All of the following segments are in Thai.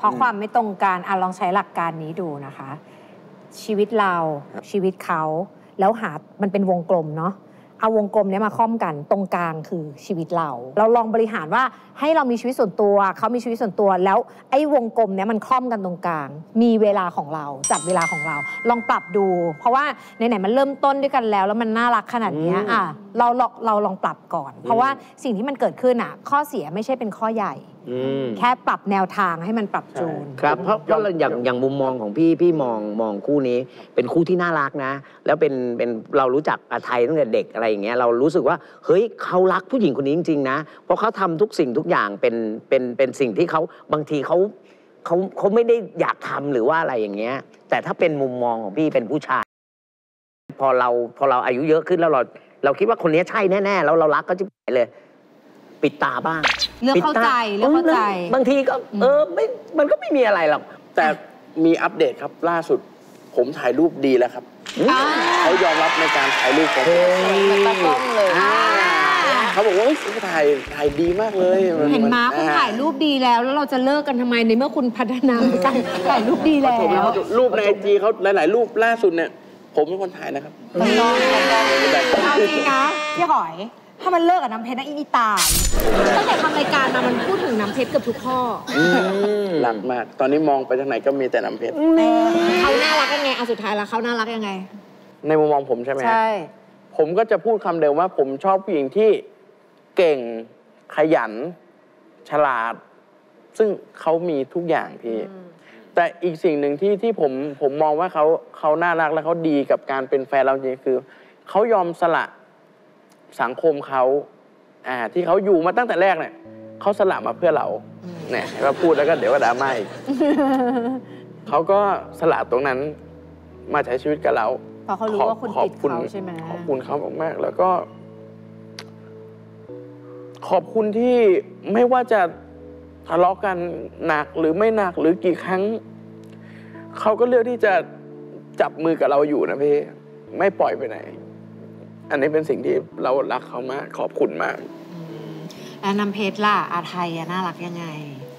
เพราะความไม่ตรงกันลองใช้หลักการนี้ดูนะคะชีวิตเราชีวิตเขาแล้วมันเป็นวงกลมเนาะเอาวงกลมนี้มาค่อมกันตรงกลางคือชีวิตเราลองบริหารว่าให้เรามีชีวิตส่วนตัวเขามีชีวิตส่วนตัวแล้วไอ้วงกลมนี้มันค่อมกันตรงกลางมีเวลาของเราจัดเวลาของเราลองปรับดูเพราะว่าไหนๆมันเริ่มต้นด้วยกันแล้วมันน่ารักขนาดนี้เราลองปรับก่อนเพราะว่าสิ่งที่มันเกิดขึ้นข้อเสียไม่ใช่เป็นข้อใหญ่แค่ปรับแนวทางให้มันปรับจูนครับเพราะอย่างมุมมองของพี่มองคู่นี้เป็นคู่ที่น่ารักนะแล้วเป็นเรารู้จักอาไทยตั้งแต่เด็กอะไรอย่างเงี้ยเรารู้สึกว่าเฮ้ยเขารักผู้หญิงคนนี้จริงๆนะเพราะเขาทำทุกสิ่งทุกอย่างเป็นสิ่งที่เขาบางทีเขาไม่ได้อยากทำหรือว่าอะไรอย่างเงี้ยแต่ถ้าเป็นมุมมองของพี่เป็นผู้ชายพอเราอายุเยอะขึ้นแล้วเราคิดว่าคนนี้ใช่แน่ๆแล้วเรารักเขาจะไปเลยปิดตาบ้างเรื่องเข้าใจบางทีก็ไม่มันก็ไม่มีอะไรหรอกแต่มีอัปเดตครับล่าสุดผมถ่ายรูปดีแล้วครับเขายอมรับในการถ่ายรูปของผมเป็นตากล้องเลยเขาบอกว่าถ่ายดีมากเลยเห็นมาคุณถ่ายรูปดีแล้วเราจะเลิกกันทำไมในเมื่อคุณพัฒนาการถ่ายรูปดีแล้วรูปในIGเขาหลายๆรูปล่าสุดเนี่ยผมเป็นคนถ่ายนะครับเอาจริงนะพี่หอยถ้ามันเลิกกับน้ำเพชรนะอีตายตั้งแต่ทำรายการมามันพูดถึงน้ำเพชรเกือบทุกข้อรักมากตอนนี้มองไปทางไหนก็มีแต่น้ำเพชรเขาน่ารักยังไงสุดท้ายแล้วเขาน่ารักยังไงในมุมมองผมใช่ไหมใช่ผมก็จะพูดคำเดิมว่าผมชอบผู้หญิงที่เก่งขยันฉลาดซึ่งเขามีทุกอย่างพี่แต่อีกสิ่งหนึ่งที่ผมมองว่าเขาน่ารักและเขาดีกับการเป็นแฟนเราจริงคือเขายอมสละสังคมเขาที่เขาอยู่มาตั้งแต่แรกเนี่ยเขาสละมาเพื่อเราเนี่ยเราพูดแล้วก็เดี๋ยวก็ดราม่าอีกเขาก็สละตรงนั้นมาใช้ชีวิตกับเราเพราะเขารู้ว่าคุณติดเขาใช่ไหมขอบคุณเขามากๆแล้วก็ขอบคุณที่ไม่ว่าจะทะเลาะกันหนักหรือไม่หนักหรือกี่ครั้งเขาก็เลือกที่จะจับมือกับเราอยู่นะพี่ไม่ปล่อยไปไหนอันนี้เป็นสิ่งที่เรารักเขามากขอบคุณมากแล้วน้ำเพชรล่ะอาไทยน่ารักยังไง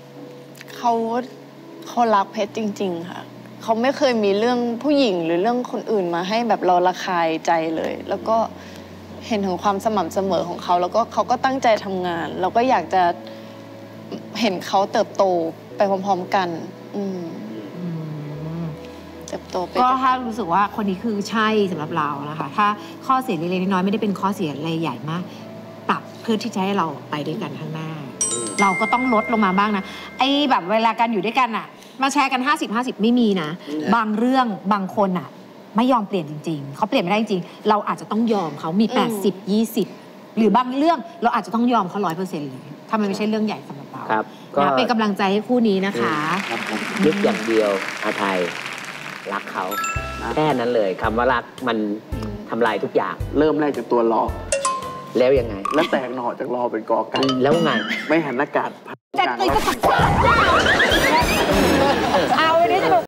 เขารักเพชรจริงๆค่ะเขาไม่เคยมีเรื่องผู้หญิงหรือเรื่องคนอื่นมาให้แบบเราระคายใจเลยแล้วก็เห็นถึงความสม่ำเสมอของเขาแล้วก็เขาก็ตั้งใจทำงานเราก็อยากจะเห็นเขาเติบโตไปพร้อมๆกันก็ถ้ารู้สึกว่าคนนี้คือใช่สำหรับเรานะคะถ้าข้อเสียเล็กๆน้อยๆไม่ได้เป็นข้อเสียอะไรใหญ่มากปรับเพื่อที่จะให้เราไปด้วยกันข้างหน้าเราก็ต้องลดลงมาบ้างนะไอ้แบบเวลาการอยู่ด้วยกันมาแชร์กัน50-50ไม่มีนะบางเรื่องบางคนไม่ยอมเปลี่ยนจริงๆเขาเปลี่ยนไม่ได้จริงๆเราอาจจะต้องยอมเขามี80-20หรือบางเรื่องเราอาจจะต้องยอมเขา100%เลยถ้ามันไม่ใช่เรื่องใหญ่สำหรับเราเป็นกำลังใจให้คู่นี้นะคะยึดอย่างเดียวอาไทยรักเขาแค่นั้นเลยคำว่ารักมันทำลายทุกอย่างเริ่มแรกจากตัวล้อแล้วยังไงแล้วแตกหน่อจากล้อเป็นกอไก่แล้วไงไม่หันอากาศแต่ตีก็ตัด